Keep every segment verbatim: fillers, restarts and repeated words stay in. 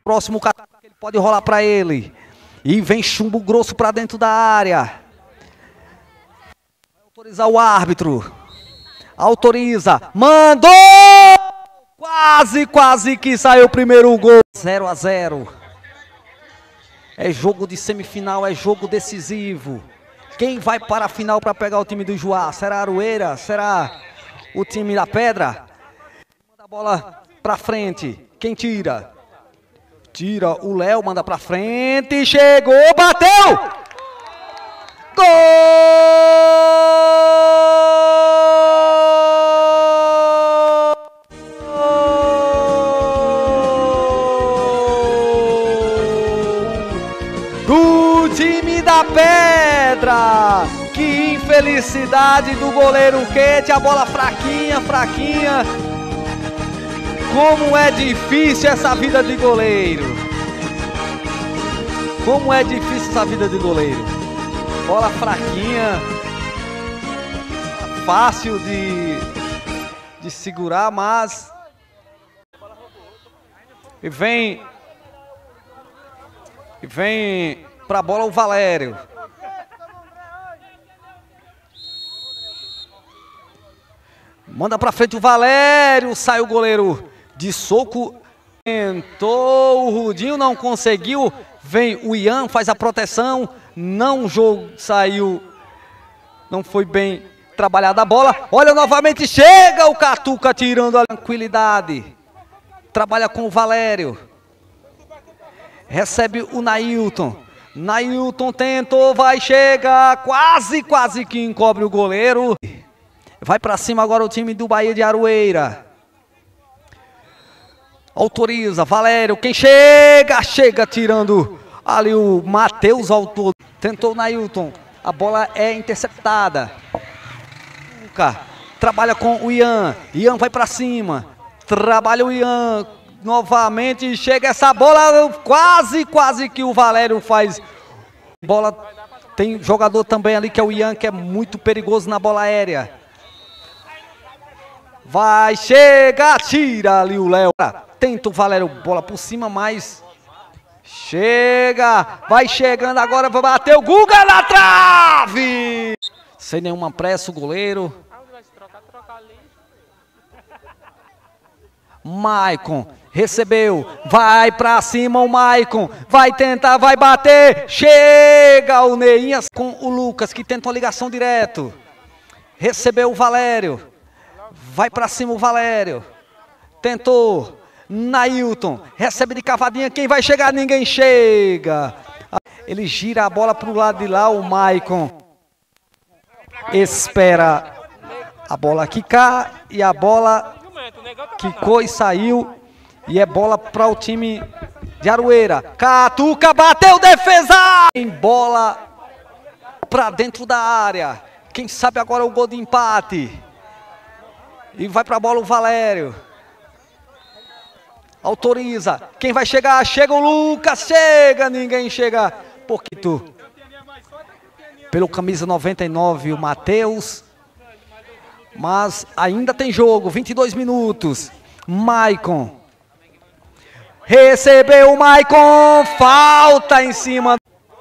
Próximo Catuca, ele pode rolar para ele. E vem chumbo grosso para dentro da área. Vai autorizar o árbitro. Autoriza. Mandou! Quase, quase que saiu o primeiro gol. zero a zero. É jogo de semifinal, é jogo decisivo. Quem vai para a final para pegar o time do Juá? Será a Aroeira? Será o time da Pedra? Manda a bola para frente. Quem tira? Tira o Léo, manda para frente. Chegou, bateu! Gol! Do time da Pedra! Que infelicidade do goleiro Quete, a bola fraquinha, fraquinha. Como é difícil essa vida de goleiro. Como é difícil essa vida de goleiro. Bola fraquinha. Fácil de, de segurar, mas... E vem... E vem pra bola o Valério. Manda pra frente o Valério. Sai o goleiro de soco. Tentou o Rudinho, não conseguiu. Vem o Ian, faz a proteção. Não jogo, saiu. Não foi bem trabalhada a bola. Olha novamente, chega o Catuca tirando a tranquilidade. Trabalha com o Valério. Recebe o Nailton. Nailton tentou, vai chegar. Quase, quase que encobre o goleiro. Vai pra cima agora o time do Bahia de Aroeira. Autoriza, Valério, quem chega, chega tirando ali o Matheus Autor. Tentou o Nailton, a bola é interceptada. Trabalha com o Ian, Ian vai pra cima. Trabalha o Ian, novamente chega essa bola, quase, quase que o Valério faz. Bola, tem jogador também ali que é o Ian, que é muito perigoso na bola aérea. Vai, chega, tira ali o Léo. Tenta o Valério, bola por cima, mas... Chega, vai chegando agora, vai bater o Guga na trave! Sem nenhuma pressa o goleiro. Maicon, recebeu, vai pra cima o Maicon. Vai tentar, vai bater. Chega o Neinhas com o Lucas, que tenta uma ligação direto. Recebeu o Valério. Vai pra cima o Valério. Tentou. Nailton. Recebe de cavadinha. Quem vai chegar? Ninguém chega. Ele gira a bola pro lado de lá. O Maicon espera a bola quicar. E a bola quicou e saiu. E é bola para o time de Aroeira. Catuca bateu, defesa! Em bola para dentro da área. Quem sabe agora o gol de empate. E vai para a bola o Valério. Autoriza. Quem vai chegar? Chega o Lucas. Chega. Ninguém chega. Pouquito. Pelo camisa noventa e nove, o Matheus. Mas ainda tem jogo. vinte e dois minutos. Maicon. Recebeu o Maicon. Falta em cima.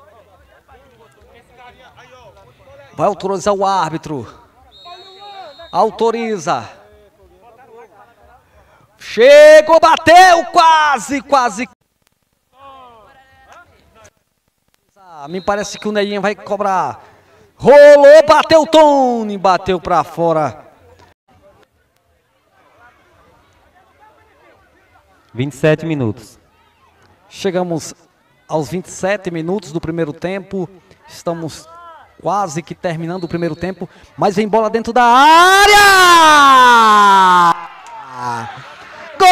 Vai autorizar o árbitro. Autoriza. Chegou, bateu, quase, quase. Me parece que o Neinha vai cobrar. Rolou, bateu o Tony, bateu para fora. vinte e sete minutos. Chegamos aos vinte e sete minutos do primeiro tempo. Estamos quase que terminando o primeiro tempo. Mas vem bola dentro da área! Gol!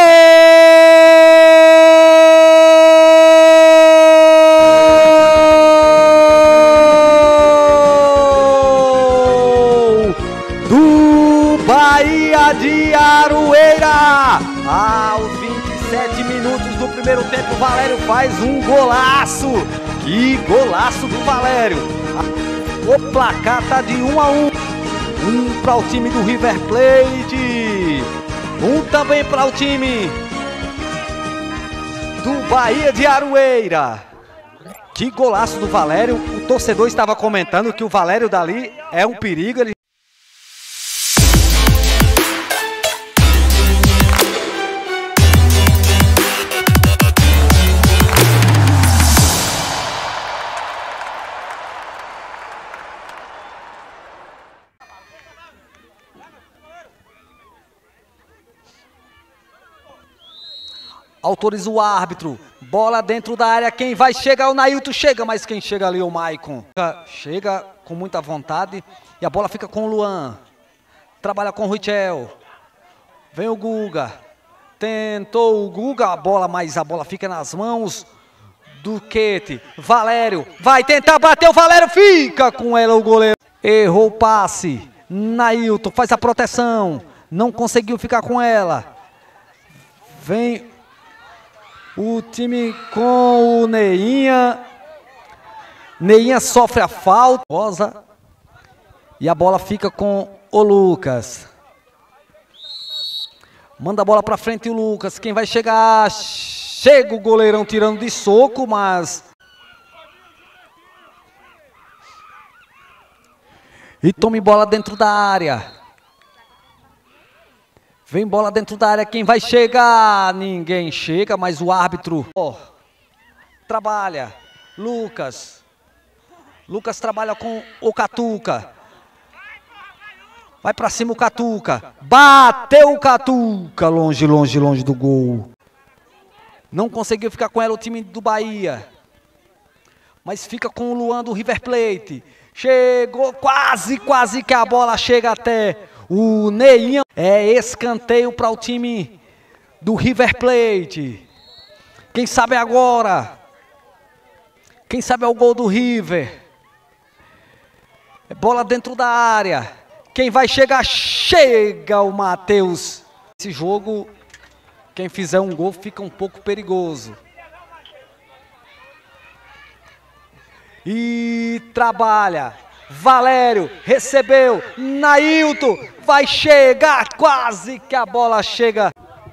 Do Bahia de Aroeira! Aos vinte e sete minutos do primeiro tempo, o Valério faz um golaço! Que golaço do Valério! O placar tá de um a um. Um para o time do River Plate. Um também para o time do Bahia de Aroeira. Que golaço do Valério. O torcedor estava comentando que o Valério dali é um perigo. Ele... Autoriza o árbitro. Bola dentro da área. Quem vai chegar? O Nailton chega, mas quem chega ali é o Maicon. Chega com muita vontade. E a bola fica com o Luan. Trabalha com o Richel. Vem o Guga. Tentou o Guga a bola, mas a bola fica nas mãos do Quete. Valério vai tentar bater. O Valério fica com ela, o goleiro. Errou o passe. Nailton faz a proteção. Não conseguiu ficar com ela. Vem o time com o Neinha. Neinha sofre a falta. Rosa. E a bola fica com o Lucas. Manda a bola pra frente o Lucas. Quem vai chegar? Chega o goleirão tirando de soco, mas... E tome bola dentro da área. Vem bola dentro da área, quem vai chegar? Ninguém chega, mas o árbitro oh, trabalha. Lucas. Lucas trabalha com o Catuca. Vai pra cima o Catuca. Bateu o Catuca. Longe, longe, longe do gol. Não conseguiu ficar com ela o time do Bahia. Mas fica com o Luan do River Plate. Chegou, quase, quase que a bola chega até... O Neinha. É escanteio para o time do River Plate. Quem sabe agora? Quem sabe é o gol do River. É bola dentro da área. Quem vai chegar? Chega o Matheus. Esse jogo, quem fizer um gol fica um pouco perigoso. E trabalha. Valério recebeu, Nailton vai chegar, quase que a bola chega.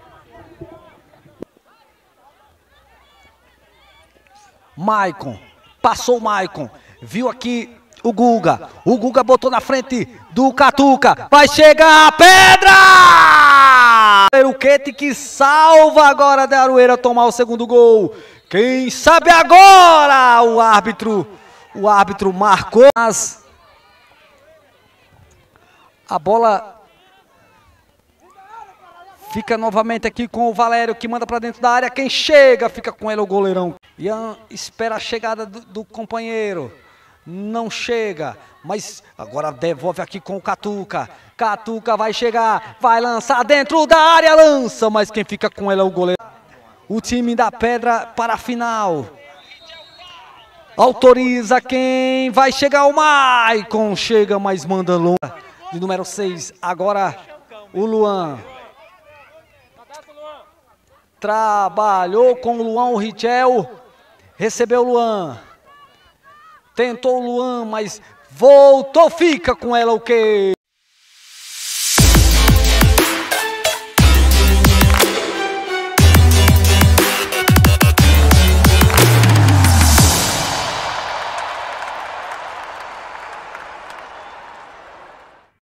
Maicon, passou o Maicon, viu aqui o Guga, o Guga botou na frente do Catuca, vai chegar a pedra! O Quete que salva agora de Aroeira tomar o segundo gol. Quem sabe agora? O árbitro, o árbitro marcou, mas... A bola fica novamente aqui com o Valério, que manda para dentro da área. Quem chega fica com ele, o goleirão. Ian espera a chegada do, do companheiro. Não chega, mas agora devolve aqui com o Catuca. Catuca vai chegar, vai lançar dentro da área, lança. Mas quem fica com ele é o goleiro. O time da Pedra para a final. Autoriza quem vai chegar, o Maicon. Chega, mas manda longe. De número seis, agora o Luan. Trabalhou com o Luan, o Richel. Recebeu o Luan. Tentou o Luan, mas voltou, fica com ela o quê?